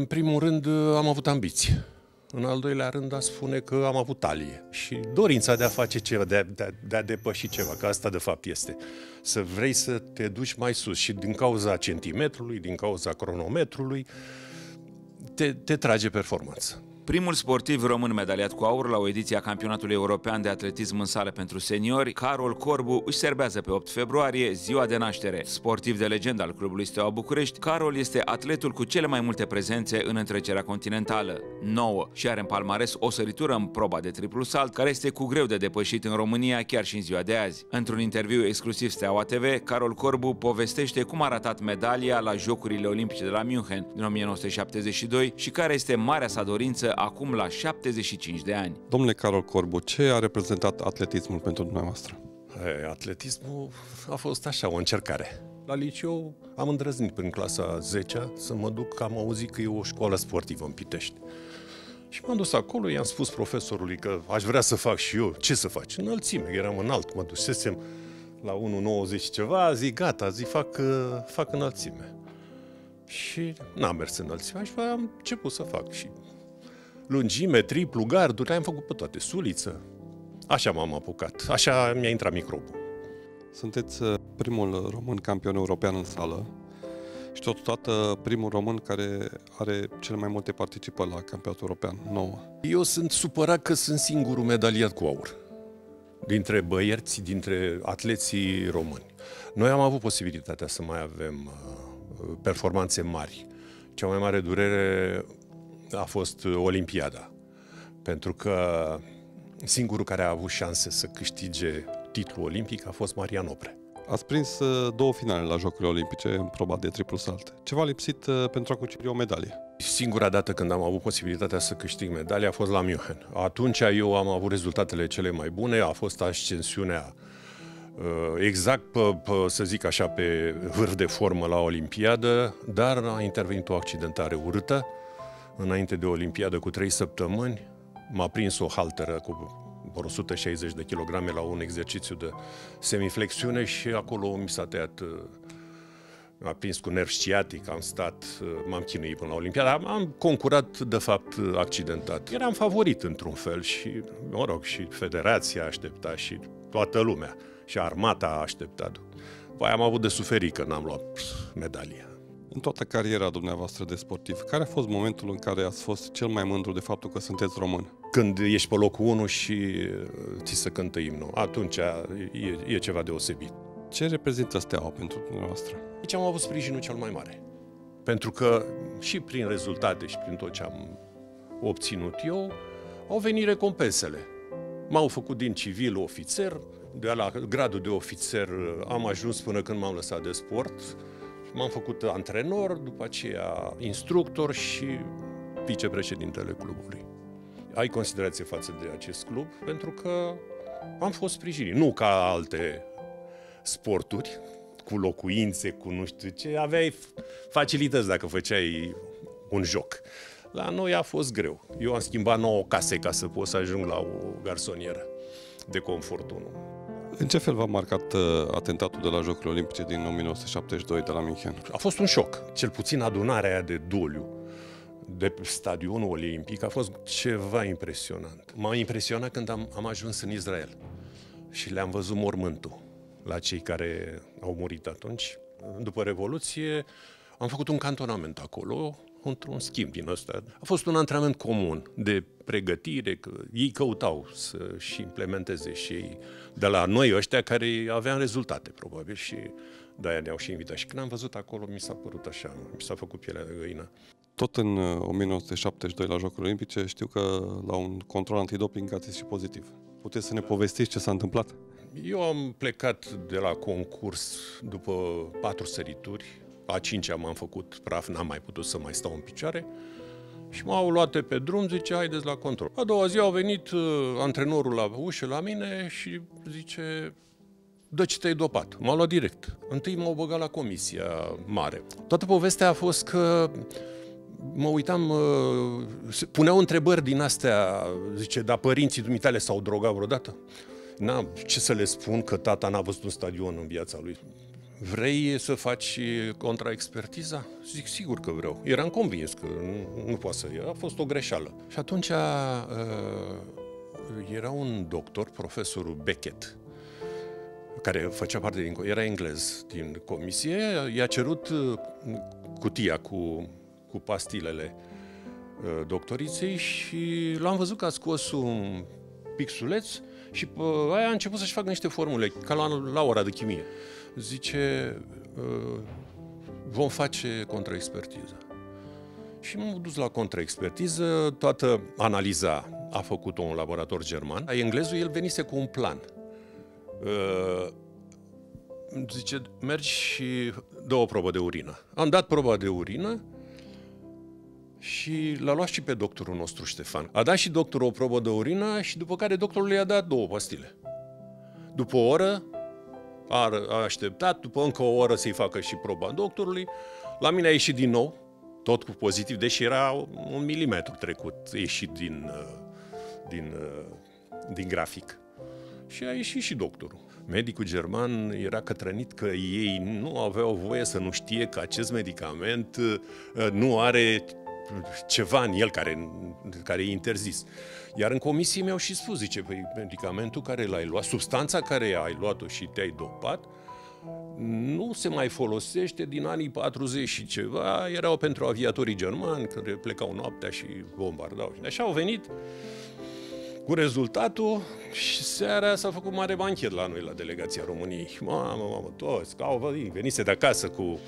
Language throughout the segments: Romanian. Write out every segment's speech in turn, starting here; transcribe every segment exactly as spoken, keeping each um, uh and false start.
primul rând am avut ambiție. În al doilea rând a spune că am avut talie și dorința de a face ceva, de a, de a, de a depăși ceva, că asta de fapt este. Să vrei să te duci mai sus și din cauza centimetrului, din cauza cronometrului, te, te trage performanță. Primul sportiv român medaliat cu aur la o ediție a Campionatului European de Atletism în sală pentru seniori, Carol Corbu, își serbează pe opt februarie ziua de naștere. Sportiv de legendă al clubului Steaua București, Carol este atletul cu cele mai multe prezențe în întrecerea continentală, nouă, și are în palmares o săritură în proba de triplu salt, care este cu greu de depășit în România chiar și în ziua de azi. Într-un interviu exclusiv Steaua T V, Carol Corbu povestește cum a ratat medalia la Jocurile Olimpice de la München din o mie nouă sute șaptezeci și doi și care este marea sa dorință acum la șaptezeci și cinci de ani. Domnule Carol Corbu, ce a reprezentat atletismul pentru dumneavoastră? E, atletismul a fost așa, o încercare. La liceu am îndrăznit prin clasa zecea să mă duc, că am auzit că e o școală sportivă în Pitești. Și m-am dus acolo, i-am spus profesorului că aș vrea să fac și eu. Ce să faci? Înălțime, eram înalt, mă dusesem la unu virgulă nouăzeci ceva, zic gata, zic fac, fac înălțime. Și n-am mers înălțime, și am început să fac și lungime, triplu, garduri, am făcut pe toate, suliță. Așa m-am apucat, așa mi-a intrat microbul. Sunteți primul român campion european în sală și totodată primul român care are cele mai multe participări la campionatul european, nouă. Eu sunt supărat că sunt singurul medaliat cu aur dintre băieți, dintre atleții români. Noi am avut posibilitatea să mai avem performanțe mari. Cea mai mare durere a fost Olimpiada, pentru că singurul care a avut șanse să câștige titlul olimpic a fost Marian Opre. Ați prins două finale la Jocurile Olimpice în proba de triplu salt. Ce v-a lipsit pentru a cuceri o medalie? Singura dată când am avut posibilitatea să câștig medalia a fost la München. Atunci eu am avut rezultatele cele mai bune, a fost ascensiunea exact, pe, pe, să zic așa, pe vârf de formă la Olimpiadă, dar a intervenit o accidentare urâtă. Înainte de Olimpiadă, cu trei săptămâni, m-a prins o halteră cu o sută șaizeci de kilograme la un exercițiu de semiflexiune și acolo mi s-a tăiat, m-a prins cu nerv sciatic, am stat, m-am chinuit până la Olimpiadă. Am concurat, de fapt, accidentat. Eram favorit într-un fel și, mă rog, și federația aștepta și toată lumea. Și armata a așteptat. Păi am avut de suferit că n-am luat medalia. În toată cariera dumneavoastră de sportiv, care a fost momentul în care ați fost cel mai mândru de faptul că sunteți român? Când ești pe locul unu și ți se cântă imnul. Atunci e, e ceva deosebit. Ce reprezintă Steaua pentru dumneavoastră? Aici am avut sprijinul cel mai mare. Pentru că și prin rezultate și prin tot ce am obținut eu, au venit recompensele. M-au făcut din civil ofițer, de la gradul de ofițer am ajuns până când m-am lăsat de sport. M-am făcut antrenor, după aceea instructor și vicepreședintele clubului. Ai considerație față de acest club pentru că am fost sprijinit. Nu ca alte sporturi, cu locuințe, cu nu știu ce, aveai facilități dacă făceai un joc. La noi a fost greu. Eu am schimbat nouă case ca să pot să ajung la o garsonieră de confort unu. În ce fel v-a marcat uh, atentatul de la Jocurile Olimpice din o mie nouă sute șaptezeci și doi de la München? A fost un șoc. Cel puțin adunarea aia de doliu de stadionul olimpic a fost ceva impresionant. M-a impresionat când am, am ajuns în Israel și le-am văzut mormântul la cei care au murit atunci. După Revoluție am făcut un cantonament acolo, într-un schimb din ăsta. A fost un antrenament comun de pregătire, că ei căutau să-și implementeze și ei de la noi ăștia care aveam rezultate, probabil, și de-aia ne-au și invitat. Și când am văzut acolo, mi s-a părut așa, mi s-a făcut pielea de găină. Tot în o mie nouă sute șaptezeci și doi la Jocurile Olimpice știu că la un control antidoping ați și pozitiv. Puteți să ne povestiți ce s-a întâmplat? Eu am plecat de la concurs după patru sărituri. A cincea m-am făcut praf, n-am mai putut să mai stau în picioare și m-au luat pe drum, zice, haideți la control. A doua zi au venit uh, antrenorul la ușă la mine și zice, dă ce te-ai dopat. M-a luat direct. Întâi m-au băgat la comisia mare. Toată povestea a fost că mă uitam, uh, puneau întrebări din astea, zice, dar părinții dumitale s-au drogat vreodată? N-am ce să le spun că tata n-a văzut un stadion în viața lui. vrei să faci contraexpertiza? Zic, sigur că vreau. Eram convins că nu, nu poate să ia. A fost o greșeală. Și atunci uh, era un doctor, profesorul Beckett, care făcea parte din... era englez din comisie, i-a cerut cutia cu, cu pastilele uh, doctoriței și l-am văzut că a scos un pixuleț și pe aia a început să-și facă niște formule, ca la, la ora de chimie. Zice, uh, vom face contraexpertiză. Și m-am dus la contraexpertiză, toată analiza a făcut-o un laborator german. Englezul, el venise cu un plan. Uh, zice, mergi și dă o probă de urină. Am dat proba de urină și l-a luat și pe doctorul nostru, Ștefan. A dat și doctorul o probă de urină și după care doctorul i-a dat două pastile. După o oră a, a așteptat, după încă o oră să-i facă și proba doctorului. La mine a ieșit din nou, tot cu pozitiv, deși era un milimetru trecut, ieșit din, din, din grafic. Și a ieșit și doctorul. Medicul german era cătrănit că ei nu aveau voie să nu știe că acest medicament nu are ceva în el care, care e interzis. Iar în comisie mi-au și spus, zice, păi, medicamentul care l-ai luat, substanța care ai luat-o și te-ai dopat, nu se mai folosește din anii patruzeci și ceva, erau pentru aviatorii germani, care plecau noaptea și bombardau. Și așa au venit cu rezultatul și seara s-a făcut mare banchet la noi, la delegația României. Mamă, mamă, toți, că au venit, venise de acasă cu,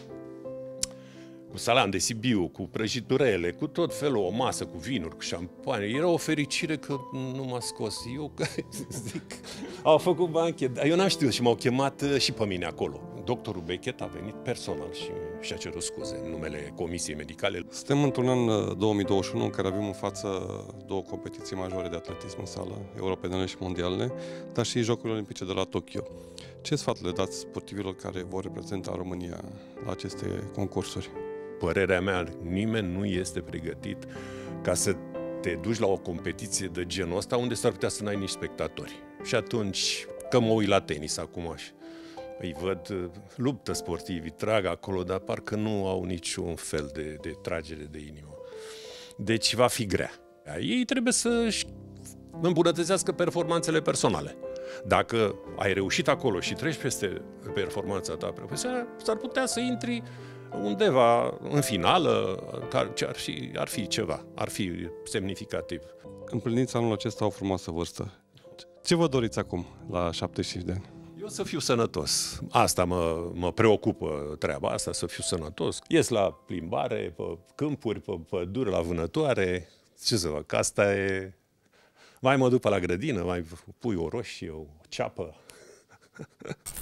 cu salam de Sibiu, cu prăjiturele, cu tot felul, o masă cu vinuri, cu șampanie. Era o fericire că nu m-a scos. Eu, zic, au făcut banchet. Eu n-am știut și m-au chemat și pe mine acolo. Doctorul Beckett a venit personal și și-a cerut scuze în numele Comisiei Medicale. Suntem într-un an două mii douăzeci și unu în care avem în față două competiții majore de atletism în sală, europenele și mondiale, dar și Jocurile Olimpice de la Tokyo. Ce sfat le dați sportivilor care vor reprezenta România la aceste concursuri? Părerea mea, nimeni nu este pregătit ca să te duci la o competiție de genul ăsta unde s-ar putea să n-ai nici spectatori. Și atunci, că mă uit la tenis acum și îi văd, luptă sportivii, trag acolo, dar parcă nu au niciun fel de, de tragere de inimă. Deci va fi grea. Ei trebuie să-și îmbunătățească performanțele personale. Dacă ai reușit acolo și treci peste performanța ta profesională, s-ar putea să intri undeva în finală, ce ar fi, ar fi ceva, ar fi semnificativ. Împliniți anul acesta o frumoasă vârstă. Ce vă doriți acum, la șaptezeci și cinci de ani? Eu să fiu sănătos. Asta mă, mă preocupă treaba asta, să fiu sănătos. Ies la plimbare, pe câmpuri, pe păduri, la vânătoare. Ce să fac, asta e... Mai mă duc pe la grădină, mai pui o roșie, o ceapă.